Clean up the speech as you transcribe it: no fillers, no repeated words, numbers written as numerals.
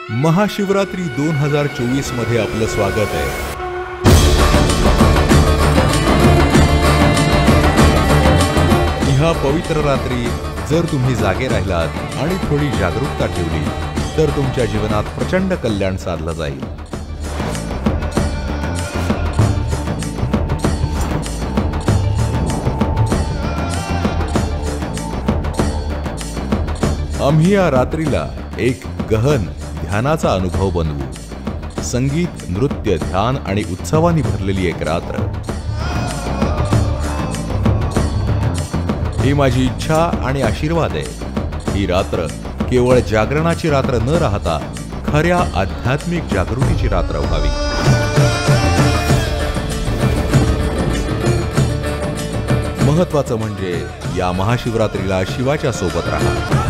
महाशिवरात्री 2024 मध्ये आपलं स्वागत आहे। ह्या पवित्र रात्री जर तुम्ही जागे राहिलात आणि थोडी जागरूकता ठेवली तर तुमच्या जीवनात प्रचंड कल्याण साधलं जाईल। आम्ही या रात्रीला एक गहन ध्यानाचा अनुभव बनवू। संगीत, नृत्य, ध्यान आणि उत्सवांनी भरलेली एक रात्र। ही माझी इच्छा आणि आशीर्वाद आहे। ही रात्र केवळ जागरणाची रात्र न राहता खऱ्या आध्यात्मिक जागृतीची रात्र व्हावी। महत्त्वाचं म्हणजे या महाशिवरात्रीला शिवाच्या सोबत राहा।